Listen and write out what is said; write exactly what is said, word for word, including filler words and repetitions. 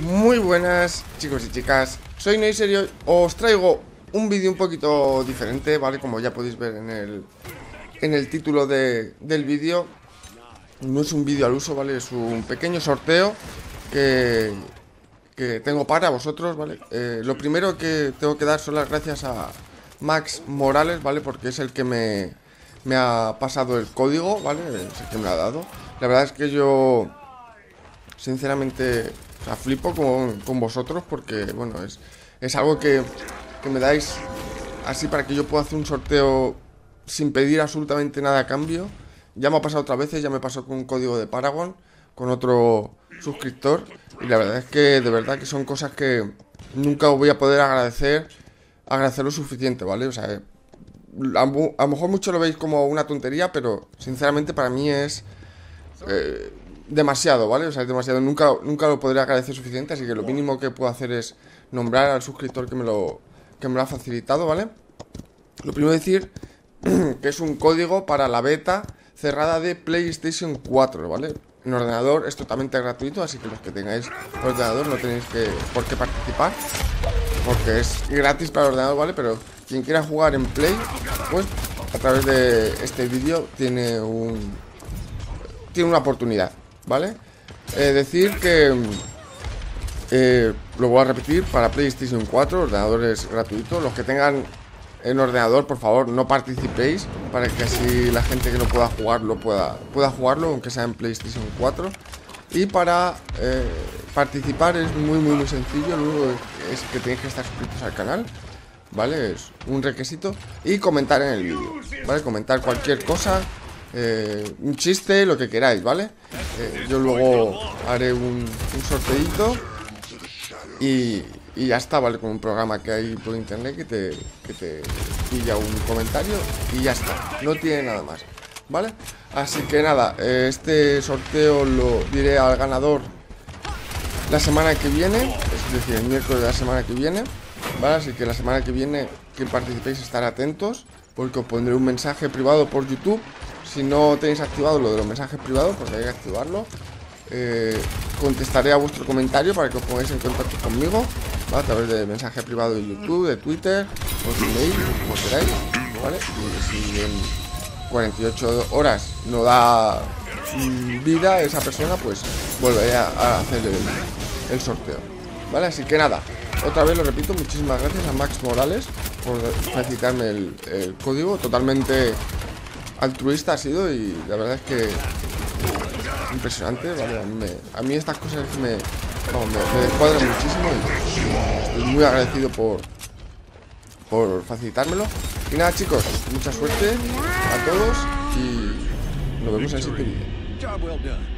Muy buenas chicos y chicas, soy Noiser y hoy os traigo un vídeo un poquito diferente, ¿vale? Como ya podéis ver en el, en el título de, del vídeo. No es un vídeo al uso, ¿vale? Es un pequeño sorteo que, que tengo para vosotros, ¿vale? Eh, lo primero que tengo que dar son las gracias a Max Morales, ¿vale? Porque es el que me, me ha pasado el código, ¿vale? Es el que me lo ha dado. La verdad es que yo, sinceramente, o sea, flipo con, con vosotros porque, bueno, es, es algo que, que me dais así para que yo pueda hacer un sorteo sin pedir absolutamente nada a cambio. Ya me ha pasado otras veces, ya me pasó con un código de Paragon, con otro suscriptor. Y la verdad es que, de verdad, que son cosas que nunca os voy a poder agradecer, agradecer lo suficiente, ¿vale? O sea, a, a lo mejor muchos lo veis como una tontería, pero sinceramente para mí es eh, demasiado, ¿vale? O sea, es demasiado, nunca, nunca lo podré agradecer suficiente, así que lo mínimo que puedo hacer es nombrar al suscriptor que me lo, que me lo ha facilitado, ¿vale? Lo primero decir que es un código para la beta cerrada de PlayStation cuatro, ¿vale? En ordenador es totalmente gratuito, así que los que tengáis ordenador no tenéis que, por qué participar, porque es gratis para el ordenador, ¿vale? Pero quien quiera jugar en Play, pues a través de este vídeo tiene un tiene una oportunidad, ¿vale? Eh, decir que eh, lo voy a repetir, para PlayStation cuatro, ordenador es gratuito. Los que tengan en ordenador, por favor, no participéis, para que así la gente que no pueda jugarlo pueda, pueda jugarlo, aunque sea en PlayStation cuatro. Y para eh, participar es muy muy muy sencillo. Lo único es que tenéis que estar suscritos al canal, ¿vale? Es un requisito. Y comentar en el vídeo, ¿vale? Comentar cualquier cosa, eh, un chiste, lo que queráis, ¿vale? Eh, yo luego haré un, un sorteito y... Y ya está, ¿vale? Con un programa que hay por internet que te, que te pilla un comentario y ya está. No tiene nada más, ¿vale? Así que nada, este sorteo lo diré al ganador la semana que viene, es decir, el miércoles de la semana que viene, ¿vale? Así que la semana que viene, que participéis, estar atentos, porque os pondré un mensaje privado por YouTube. Si no tenéis activado lo de los mensajes privados, porque hay que activarlo. Eh, contestaré a vuestro comentario para que os pongáis en contacto conmigo, ¿vale? A través de mensaje privado de YouTube, de Twitter, por email, como queráis, ¿vale? Y si en cuarenta y ocho horas no da mm, vida esa persona, pues volveré a, a hacer el, el sorteo, ¿vale? Así que nada, otra vez lo repito, muchísimas gracias a Max Morales por facilitarme el, el código. Totalmente altruista ha sido y la verdad es que impresionante, ¿vale? A mí, me, a mí estas cosas me, no, me, me descuadran muchísimo y estoy muy agradecido por, por facilitármelo. Y nada, chicos, mucha suerte a todos y nos vemos en el siguiente vídeo.